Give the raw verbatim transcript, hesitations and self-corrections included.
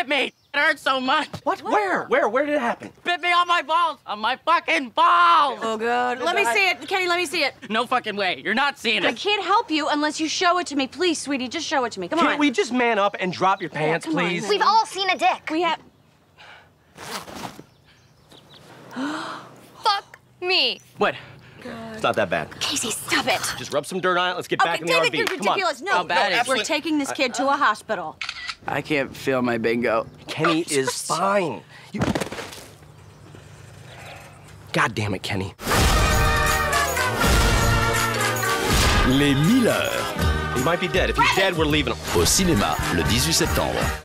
bit me. It hurts so much. What? Where? Where? Where did it happen? Bit me on my balls. On my fucking balls. Oh, good. Let me see it. Kenny, let me see it. No fucking way. You're not seeing I it. can't help you unless you show it to me. Please, sweetie, just show it to me. Come Can't on. we just man up and drop your pants, come on, please? man. We've all seen a dick. We have... Fuck me. What? It's not that bad. Casey, stop it. Just rub some dirt on it. Let's get Okay, back in the R David, V. you're Come on. ridiculous. No, How bad no, is we're it? taking this kid to a hospital. I can't feel my bingo. Kenny is fine. You... God damn it, Kenny. Les mille heures. He might be dead. If he's dead, we're leaving him. Au cinéma, le dix-huit septembre.